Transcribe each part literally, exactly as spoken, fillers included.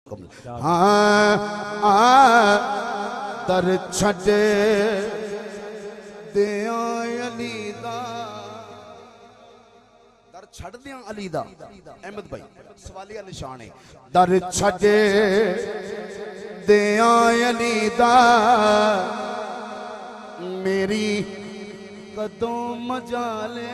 हाँ दर छड़े दिया अली दा, दर छड़ दिया अली दा। अहमद भाई सवालिया निशान है। दर छड़े दिया अली दा, मेरी कदों मजाले।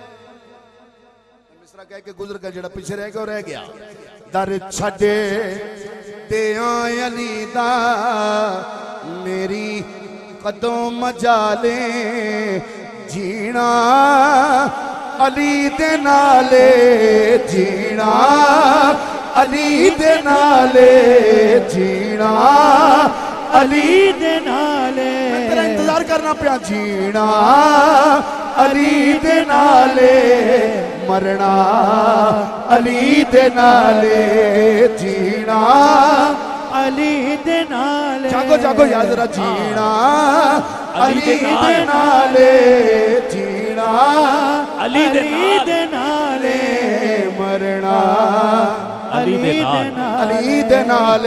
मिसरा कह के गुजर गया, जड़ा पीछे रह गया रह गया। दर छड़े दिया अली दा, मेरी कदों मजाले। जीना अली दे नाले, जीना अली दे नाले, जीना अली दे नाले। तेरा इंतजार करना पिया। जीना अली दे नाले, मरना अली दे नाले। जीना अली दे नाले, जागो जागो याद जरा। जीना अली दे नाले, जीना अली दे नाले, मरना अली दे नाले, अली दे नाले।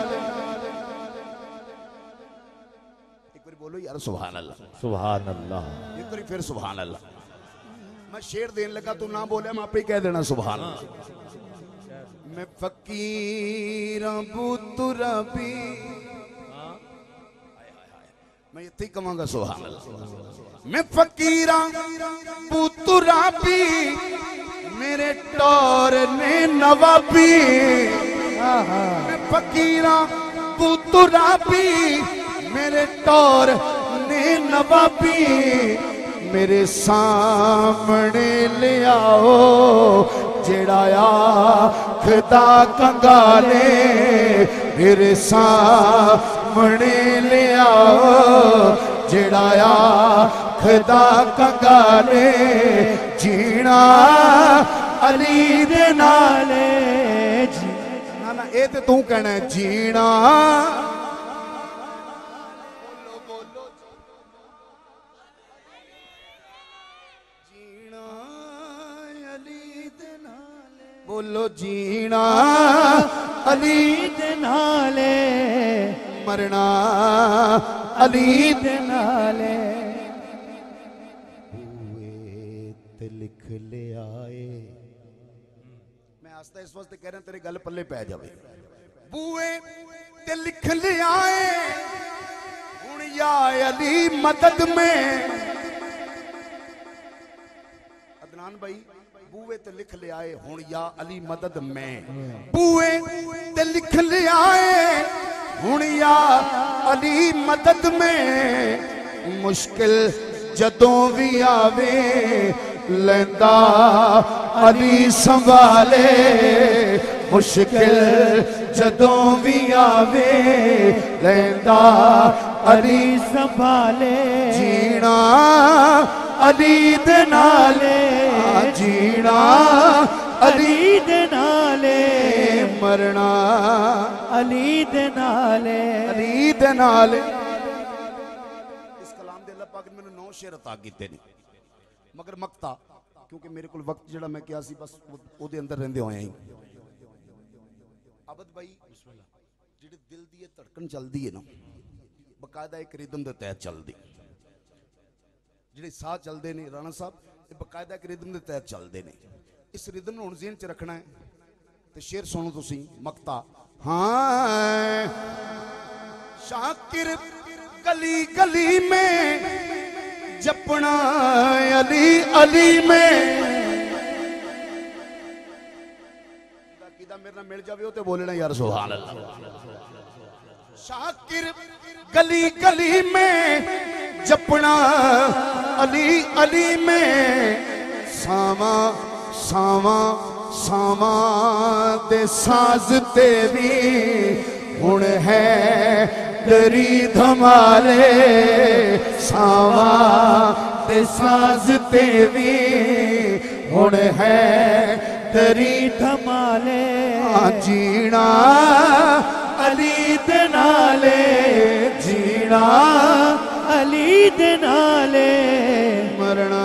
एक बार बोलो यार सुभान अल्लाह, सुभान अल्लाह। एक बार फिर सुभान अल्लाह। मैं शेर देने लगा, तू ना बोले, मैं आप ही कह देना सुभान अल्लाह। मैं फकीर बुतुरबी, मैं इतने कहूँगा सुभान अल्लाह। मैं फकीर बुतुरबी, मेरे टोर ने नवाबी। मैं फकीर बुतुरबी, मेरे टोर ने नवाबी। मेरे सामने ले आओ जेड़ा खुदा कंगाले। मेरे सामने ले आओ जेड़ा खुदा कंगाले। जीना अली दे नाले, ना ना ये तो तू कहना है। जीना बोलो, जीना अली दे नाले, मरना अली दे नाले। बुए ते लिख ले आए। मैं आस्ता इस वास्ते कह रहा तेरे गल पल्ले पै जावे। बुए ते लिख ले आए, हुण या अली मदद में। अदनान भाई बुए ते लिख ले आए, हुण या अली मदद में। बुए ते लिख ले आए, हुण या अली मदद में। मुश्किल जदों भी आवे, लेंदा अली संभाले। मुश्किल जदों भी आवे, लेंदा अली संभाले। जीना अली दे नाले, जीना अली दे नाले, मरना अली दे नाले, अली दे नाले। इस कलाम दे अल्लाह पाक ने मैंने नौ शेर अता कीते ने, मगर मकता क्योंकि मेरे को वक्त जड़ा मैं किया सी बस ओदे अंदर रहंदे होए ही। अबद भाई जिहड़ी दिल दी धड़कन चलदी है ना, बकायदा एक रिदम दे तहत चलदी। जिहड़े साह चलते ने राणा साहब, ये बकायदा एक रिदम के तहत चलते हैं। इस रिदम को हुण ज़हन च रखना है। तो शेर सुनो तुसी मकता। हाँ शाकिर गली गली में जपना अली अली में। किदा मेरे नाल मिल जावे तो बोलना यार सुभान अल्लाह। शाकिर गली गली में जपना अली अली में। सावा सावा सावा दे साज तेरी हुण है दरी धमाले। सावा दे साज तेरी हुण है दरी धमाले। जीना अली दे नाले, जीना अली दे नाले, मरना